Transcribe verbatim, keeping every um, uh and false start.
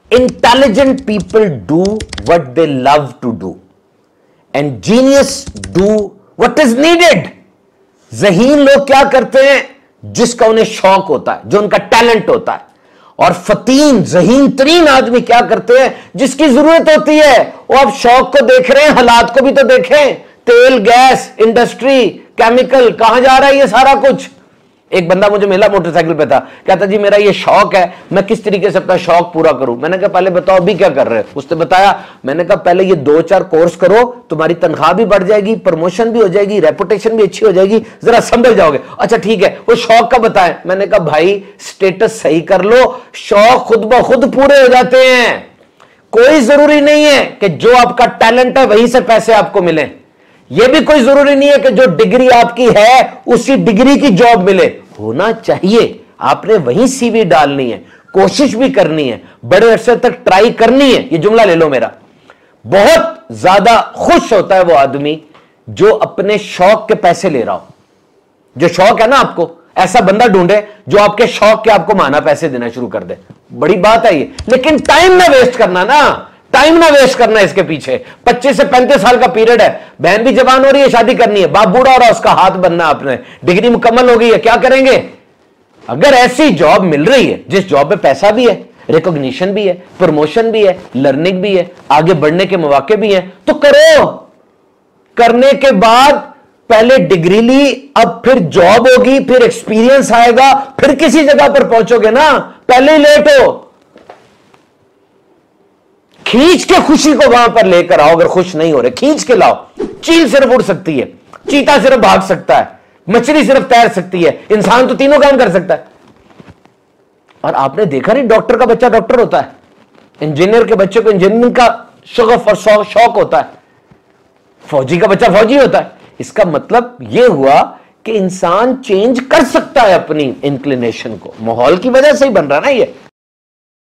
Intelligent people do what they love to do and genius do what is needed. ज़हीन लोग क्या करते हैं? जिसका उन्हें शौक होता है, जो उनका टैलेंट होता है। और फतीन ज़हीन तरीन आदमी क्या करते हैं? जिसकी जरूरत होती है। वो आप शौक को देख रहे हैं, हालात को भी तो देखें। तेल, गैस, इंडस्ट्री, केमिकल, कहां जा रहा है ये सारा कुछ। एक बंदा मुझे मिला मोटरसाइकिल पे था, कहता जी मेरा ये शौक है, मैं किस तरीके से अपना शौक पूरा करूं। मैंने कहा पहले बताओ अभी क्या कर रहे हैं। उसने बताया, मैंने कहा पहले ये दो चार कोर्स करो, तुम्हारी तनख्वाह भी बढ़ जाएगी, प्रमोशन भी हो जाएगी, रेपुटेशन भी अच्छी हो जाएगी, जरा समझ जाओगे। अच्छा ठीक है, वो शौक का बताएं। मैंने कहा भाई स्टेटस सही कर लो, शौक खुद ब खुद पूरे हो जाते हैं। कोई जरूरी नहीं है कि जो आपका टैलेंट है वहीं से पैसे आपको मिले। यह भी कोई जरूरी नहीं है कि जो डिग्री आपकी है उसी डिग्री की जॉब मिले। होना चाहिए, आपने वहीं सीवी डालनी है, कोशिश भी करनी है, बड़े अरसे तक ट्राई करनी है। ये जुमला ले लो मेरा। बहुत ज्यादा खुश होता है वो आदमी जो अपने शौक के पैसे ले रहा हो। जो शौक है ना आपको, ऐसा बंदा ढूंढे जो आपके शौक के आपको माना पैसे देना शुरू कर दे। बड़ी बात है ये, लेकिन टाइम ना वेस्ट करना ना, टाइम ना वेस्ट करना इसके पीछे। पच्चीस से पैंतीस साल का पीरियड है, बहन भी जवान हो रही है, शादी करनी है, बाप बूढ़ा हो रहा है, उसका हाथ बनना, आपने डिग्री मुकम्मल हो गई है, क्या करेंगे? अगर ऐसी जॉब मिल रही है जिस जॉब में पैसा भी है, रिकॉग्निशन भी है, प्रमोशन भी है, लर्निंग भी है, आगे बढ़ने के मौके भी हैं, तो करो। करने के बाद पहले डिग्री ली, अब फिर जॉब होगी, फिर एक्सपीरियंस आएगा, फिर किसी जगह पर पहुंचोगे ना। पहले ही लेट हो। खींच के खुशी को वहां पर लेकर आओ। अगर खुश नहीं हो रहे, खींच के लाओ। चील सिर्फ उड़ सकती है, चीता सिर्फ भाग सकता है, मछली सिर्फ तैर सकती है, इंसान तो तीनों काम कर सकता है। और आपने देखा नहीं, डॉक्टर का बच्चा डॉक्टर होता है, इंजीनियर के बच्चे को इंजीनियरिंग का शौक और शौक होता है, फौजी का बच्चा फौजी होता है। इसका मतलब यह हुआ कि इंसान चेंज कर सकता है अपनी इंक्लिनेशन को। माहौल की वजह से ही बन रहा ना ये।